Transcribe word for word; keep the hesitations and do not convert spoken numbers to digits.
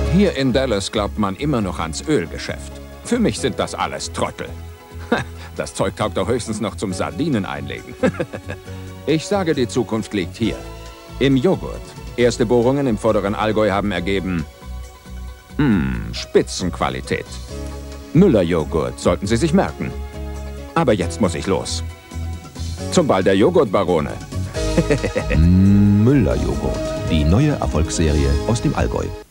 Hier in Dallas glaubt man immer noch ans Ölgeschäft. Für mich sind das alles Trottel. Das Zeug taugt doch höchstens noch zum Sardinen einlegen. Ich sage, die Zukunft liegt hier. Im Joghurt. Erste Bohrungen im vorderen Allgäu haben ergeben... Hm, Spitzenqualität. Müller-Joghurt sollten Sie sich merken. Aber jetzt muss ich los. Zum Ball der Joghurtbarone. Müller-Joghurt. Die neue Erfolgsserie aus dem Allgäu.